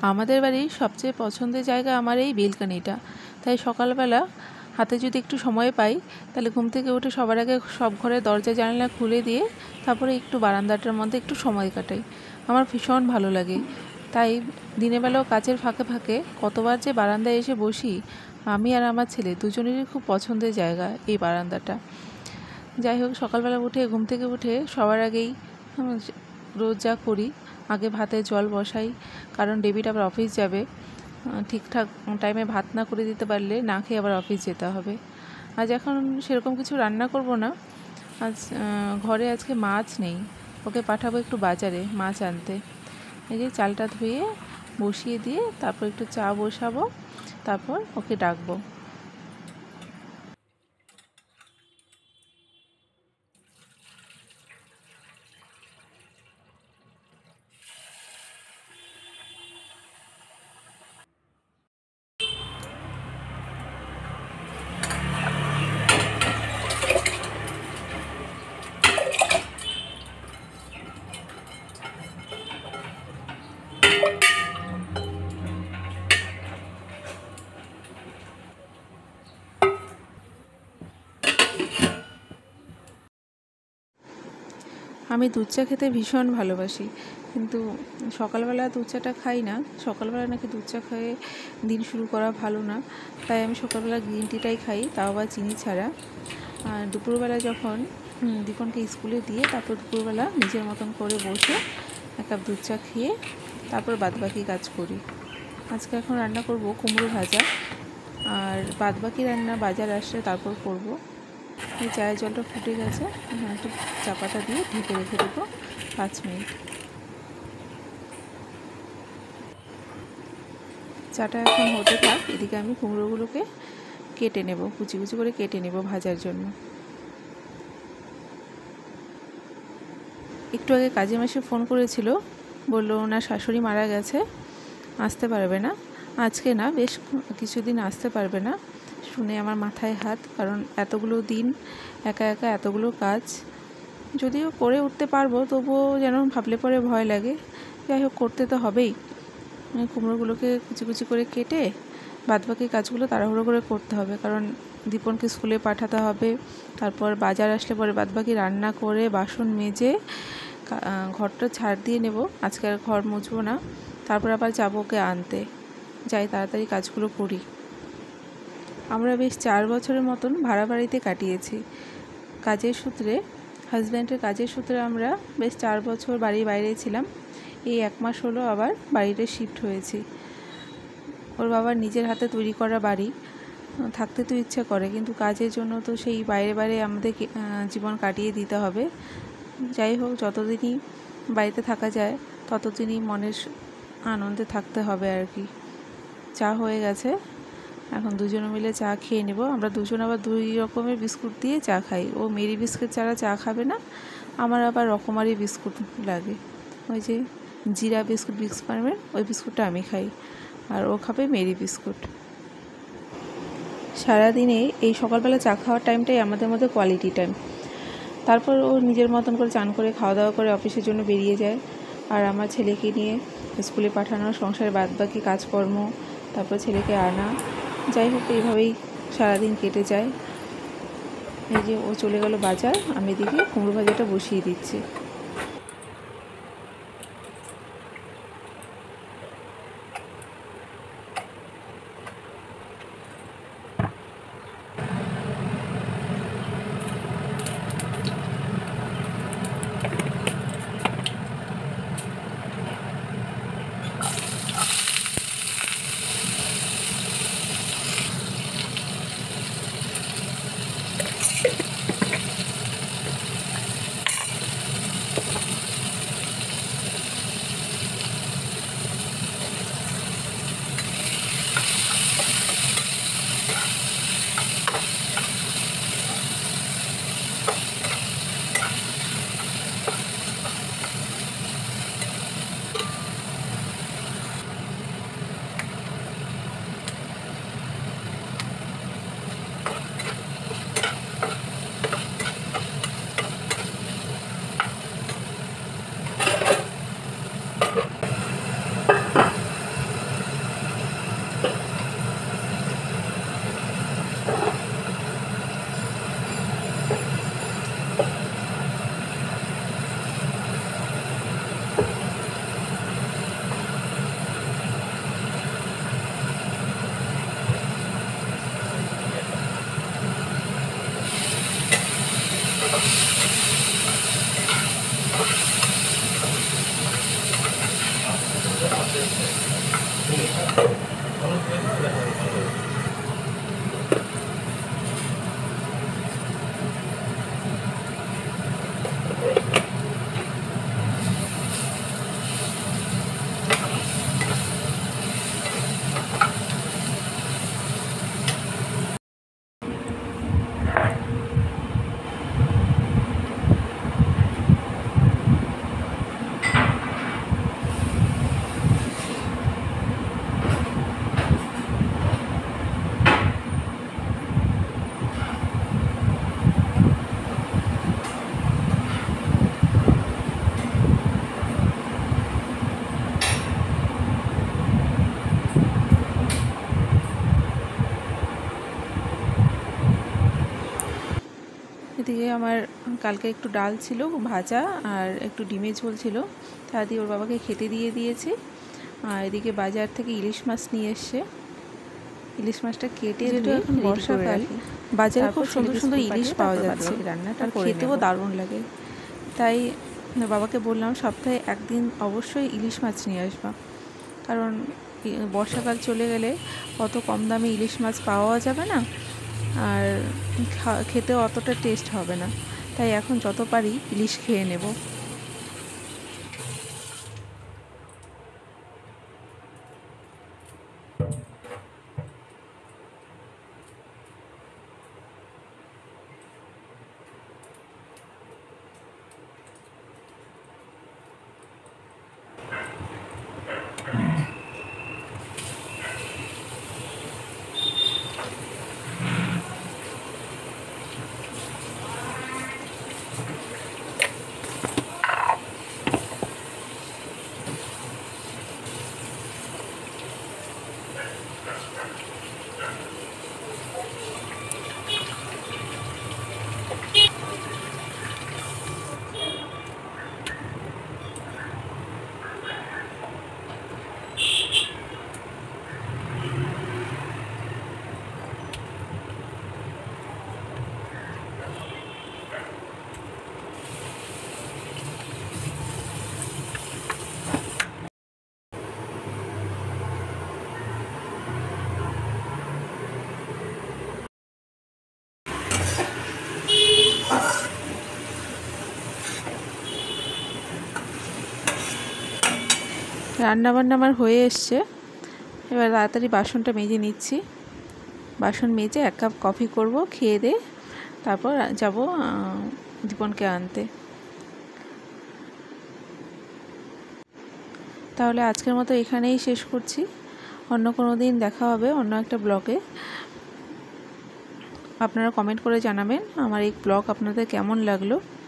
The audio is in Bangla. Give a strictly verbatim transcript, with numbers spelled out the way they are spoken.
আমাদের বাড়ির সবচেয়ে পছন্দের জায়গা আমার এই বেলকনিটা। তাই সকালবেলা হাতে যদি একটু সময় পাই তাহলে ঘুম থেকে উঠে সবার আগে সব ঘরের দরজা জানলা খুলে দিয়ে তারপরে একটু বারান্দাটার মধ্যে একটু সময় কাটাই। আমার ভীষণ ভালো লাগে। তাই দিনের বেলাও কাজের ফাঁকে ফাঁকে কতবার যে বারান্দায় এসে বসি। আমি আর আমার ছেলে দুজনেরই খুব পছন্দের জায়গা এই বারান্দাটা। যাই হোক, সকালবেলা উঠে ঘুম থেকে উঠে সবার আগেই রোজ যা করি, আগে ভাতে জল বসাই, কারণ ডেভিড আবার অফিস যাবে। ঠিকঠাক টাইমে ভাত না করে দিতে পারলে না খেয়ে আবার অফিস যেতে হবে। আজ এখন সেরকম কিছু রান্না করব না। আজ ঘরে আজকে মাছ নেই, ওকে পাঠাবো একটু বাজারে মাছ আনতে। এই যে চালটা ধুয়ে বসিয়ে দিয়ে তারপর একটু চা বসাবো, তারপর ওকে ডাকবো। আমি দুধ চা খেতে ভীষণ ভালোবাসি, কিন্তু সকালবেলা দুধ চাটা খাই না। সকালবেলা নাকি দুধ চা খেয়ে দিন শুরু করা ভালো না, তাই আমি সকালবেলা গ্রিন টিটাই খাই, তাও আবার চিনি ছাড়া। আর দুপুরবেলা যখন দীপনকে স্কুলে দিয়ে তারপর দুপুরবেলা নিজের মতন করে বসে এক কাপ দুধ চা খেয়ে তারপর বাদবাকি কাজ করি। আজকে এখন রান্না করব কুমড়ো ভাজা, আর বাদবাকি রান্না বাজার আসলে তারপর করব। এই চায়ের জলটা ফুটে গেছে, একটু চাপাটা দিয়ে ঢেকে রেখে দেবো পাঁচ মিনিট। চাটা এখন হতে থাক, এদিকে আমি কুমড়োগুলোকে কেটে নেব, কুচি কুচি করে কেটে নেব ভাজার জন্য। একটু আগে কাজী মাসি ফোন করেছিল, বললো ওনার শাশুড়ি মারা গেছে, আসতে পারবে না আজকে, না বেশ কিছুদিন আসতে পারবে না। শুনে আমার মাথায় হাত, কারণ এতগুলো দিন একা একা এতগুলো কাজ যদিও করে উঠতে পারবো, তবুও যেন ভাবলে পরে ভয় লাগে। যাই হোক, করতে তো হবেই। কুমড়োগুলোকে কুচি কুচি করে কেটে বাদবাকি কাজগুলো তাড়াহুড়ো করে করতে হবে, কারণ দীপনকে স্কুলে পাঠাতে হবে। তারপর বাজার আসলে পরে বাদবাকি রান্না করে বাসন মেজে ঘরটা ছাড় দিয়ে নেব। আজকে আর ঘর মুছবো না, তারপর আবার যাবো ওকে আনতে। যাই তাড়াতাড়ি কাজগুলো করি। আমরা বেশ চার বছরের মতন ভাড়া বাড়িতে কাটিয়েছি। কাজের সূত্রে, হাজব্যান্ডের কাজের সূত্রে আমরা বেশ চার বছর বাড়ির বাইরে ছিলাম। এই এক মাস হলো আবার বাড়িতে শিফট হয়েছি। ওর বাবার নিজের হাতে তৈরি করা বাড়ি, থাকতে তো ইচ্ছা করে, কিন্তু কাজের জন্য তো সেই বাইরে বাইরে আমাদের জীবন কাটিয়ে দিতে হবে। যাই হোক, যতদিনই বাড়িতে থাকা যায় ততদিনই মনের আনন্দে থাকতে হবে আর কি। চা হয়ে গেছে, এখন দুজনে মিলে চা খেয়ে নেব। আমরা দুজন আবার দুই রকমের বিস্কুট দিয়ে চা খাই। ও মেরি বিস্কুট ছাড়া চা খাবে না, আমার আবার রকমারি বিস্কুট লাগে। ওই যে জিরা বিস্কুট বিক্স ফার্মের ওই বিস্কুটটা আমি খাই, আর ও খাবে মেরি বিস্কুট। সারাদিনে এই সকালবেলা চা খাওয়ার টাইমটাই আমাদের মধ্যে কোয়ালিটি টাইম। তারপর ও নিজের মতন করে চান করে খাওয়া দাওয়া করে অফিসের জন্য বেরিয়ে যায়, আর আমার ছেলেকে নিয়ে স্কুলে পাঠানো, সংসারের বাদবাকি কাজকর্ম, তারপর ছেলেকে আনা। যাই হোক, এইভাবেই সারাদিন কেটে যায়। এই যে ও চলে গেল বাজার, আমি এদিকে কুমড়ো ভাজাটা বসিয়ে দিচ্ছি। এদিকে আমার কালকে একটু ডাল ছিল, ভাজা আর একটু ডিমের ঝোল ছিল, তা দিয়ে ওর বাবাকে খেতে দিয়ে দিয়েছি। আর এদিকে বাজার থেকে ইলিশ মাছ নিয়ে এসছে, ইলিশ মাছটা কেটে ধুয়ে এখন বর্ষাকাল, বাজারে খুব সুন্দর সুন্দর ইলিশ পাওয়া যাচ্ছে, রান্নাটা খেতেও দারুণ লাগে। তাই বাবাকে বললাম সপ্তাহে একদিন অবশ্যই ইলিশ মাছ নিয়ে আসবা, কারণ বর্ষাকাল চলে গেলে অত কম দামে ইলিশ মাছ পাওয়া যাবে না, আর খেতেও অতটা টেস্ট হবে না। তাই এখন যত পারি ইলিশ খেয়ে নেব। রান্নাবান্না আমার হয়ে এসছে, এবার তাড়াতাড়ি বাসনটা মেজে নিচ্ছি। বাসন মেজে এক কাপ কফি করব, খেয়ে দিয়ে তারপর যাব দীপনকে আনতে। তাহলে আজকের মতো এখানেই শেষ করছি, অন্য কোনো দিন দেখা হবে অন্য একটা ব্লগে। আপনারা কমেন্ট করে জানাবেন আমার এই ব্লগ আপনাদের কেমন লাগলো।